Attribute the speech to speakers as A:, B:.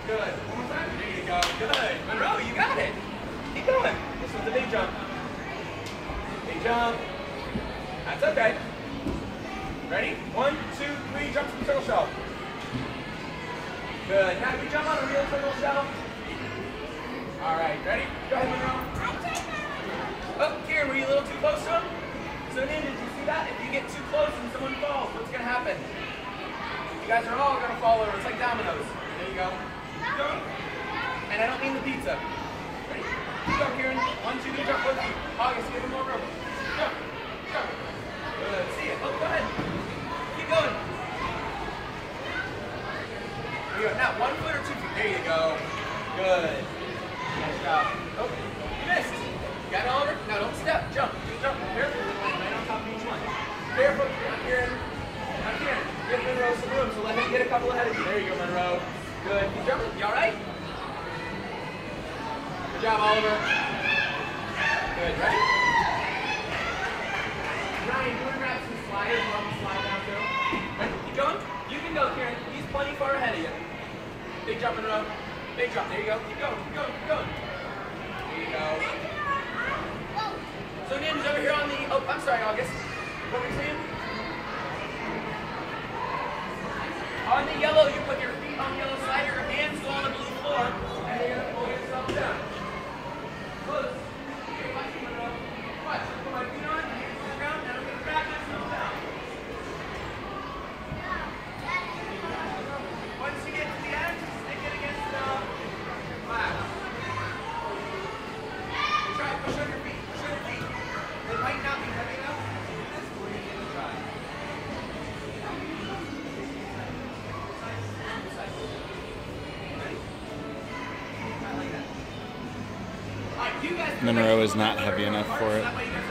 A: Good. One more time. There you go. Good. Monroe, you got it. Keep going. This one's a big jump. Big jump. That's okay. Ready? 1, 2, 3, jump to the turtle shell. Good. Now we jump on a real turtle shell. All right, ready? Go ahead, Monroe. Oh, Kieran, were you a little too close to him? So, Nin, did you see that? If you get too close and someone falls, what's going to happen? You guys are all going to fall over. It's like dominoes. There you go. Go. And I don't mean the pizza. Ready? Go, Kieran. 1, 2, 3, jump. Both feet. August, give him more room. Jump. Jump. Good. See it. Oh, go ahead. Keep going. There you go. Now, 1 foot or 2 feet. There you go. Good. Nice job. Oh, you missed. You got it, Oliver? Now, don't step. Jump. Jump. Careful. Right on top of each one. Barefoot. Not Kieran. Not Kieran. Give Monroe some room, so let him get a couple ahead of you. There you go, Monroe. Good. Keep jumping. You all right? Good job, Oliver. Good. Ready? Ryan, you want to grab some sliders and let me slide down too? Ready? Keep going. You can go, Kieran. He's plenty far ahead of you. Big jump, Monroe. Big jump. There you go. Keep going. Keep going. Keep going. There you go. So Nin's over here on the. Oh, I'm sorry, August. What were you saying? On the yellow, you put your feet on the yellow side, your hands go on the blue floor, and you're going to pull yourself down. Close. Okay, watch me, Monroe. Watch. Put my feet on, hands on the ground, and I'm going to drag myself down. Once you get to the edge, stick it against the glass. And try to push on your feet. Push on your feet. It might not be heavy enough. That's where you're going to try.
B: Monroe is not heavy enough for it.